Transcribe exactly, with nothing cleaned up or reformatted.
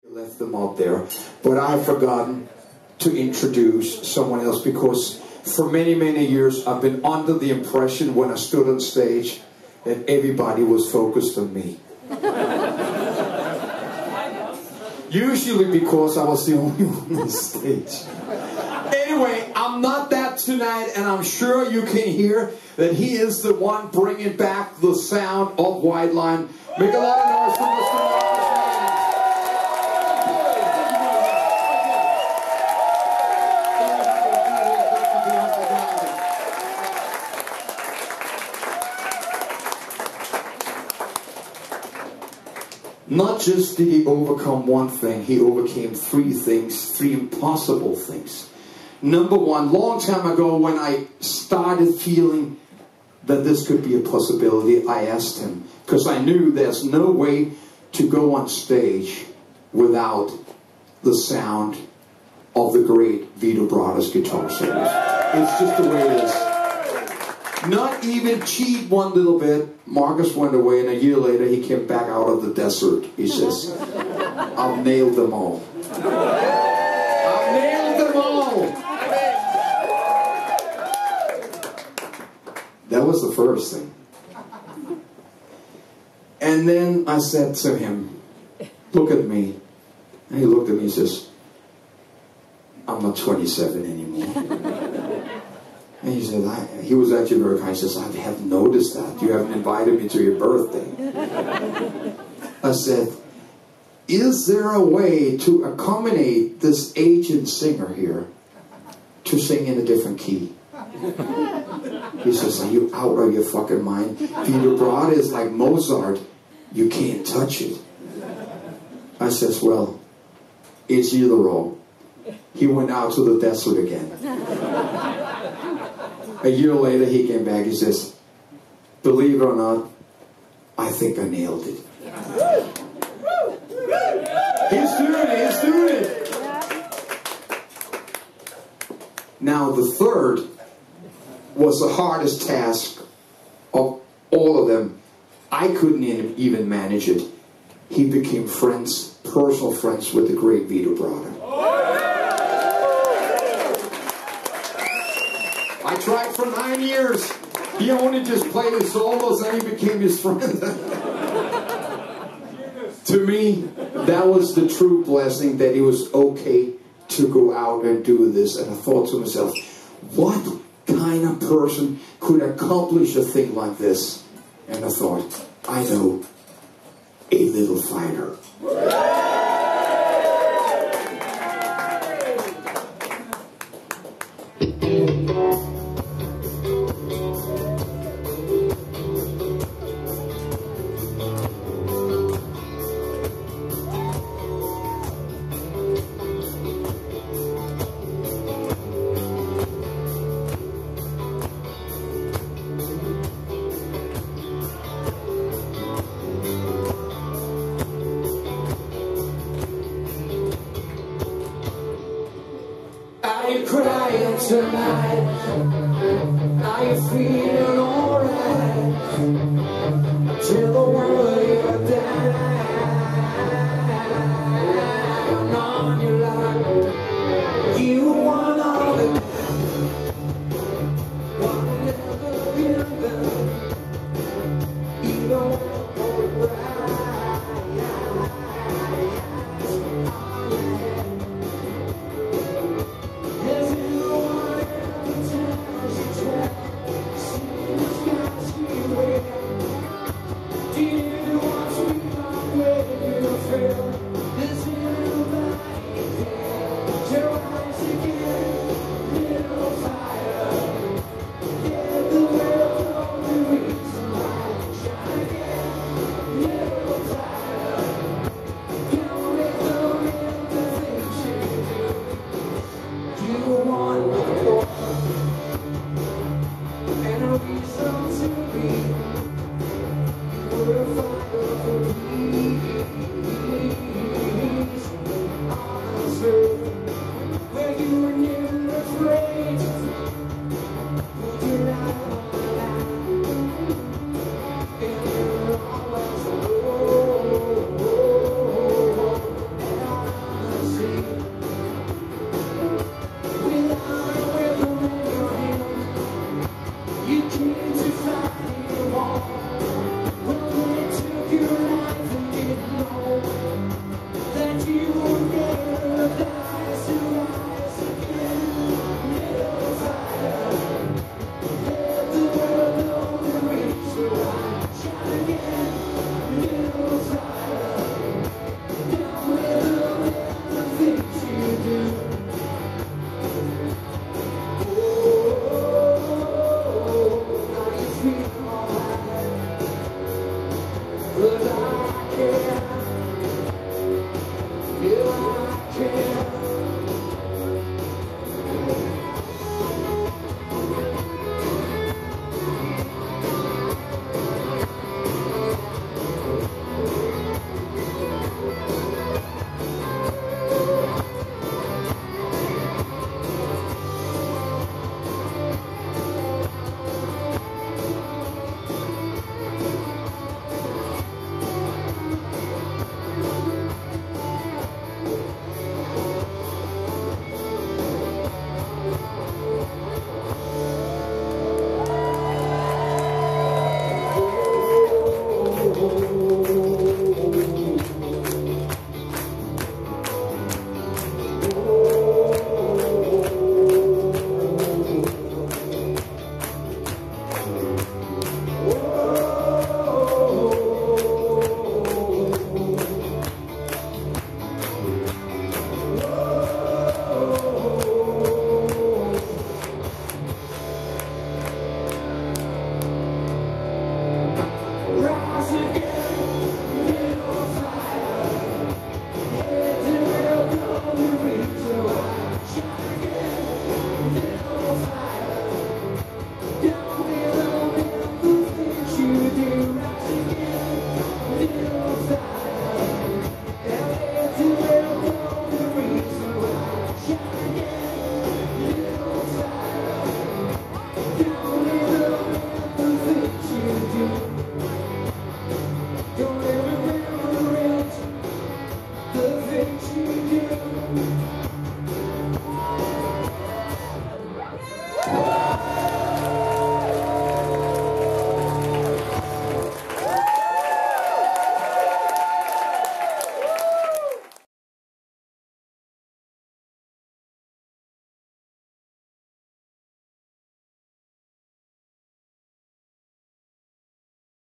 Left them out there, but I have forgotten to introduce someone else because for many, many years I've been under the impression when I stood on stage that everybody was focused on me. Usually because I was the only one on stage. Anyway, I'm not that tonight, and I'm sure you can hear that he is the one bringing back the sound of White Line. Make a lot of noise for Mister Marcus Ryan. Not just did he overcome one thing, he overcame three things, three impossible things. Number one, long time ago when I started feeling that this could be a possibility, I asked him, because I knew there's no way to go on stage without the sound of the great Vito Bratta's guitar solos. It's just the way it is. Not even cheat one little bit. Marcus went away, and a year later he came back out of the desert. He says, I've nailed them all. I've nailed them all. That was the first thing. And then I said to him, look at me. And he looked at me and says, I'm not twenty-seven anymore. And he said, I, he was actually very kind. He says, I have noticed that. You haven't invited me to your birthday. I said, is there a way to accommodate this aged singer here to sing in a different key? He says, are you out of your fucking mind? Vito Bratta is like Mozart. You can't touch it. I says, well, it's either or. He went out to the desert again. A year later, he came back. He says, believe it or not, I think I nailed it. He's doing it. He's doing it. Now, the third was the hardest task of all of them. I couldn't even manage it. He became friends, personal friends with the great Vito Bratta. I tried for nine years. He only just played his solos and he became his friend. To me, that was the true blessing, that it was okay to go out and do this. And I thought to myself, what kind of person could accomplish a thing like this? And I thought, I know, a little fighter. Are you crying tonight? Are you feeling all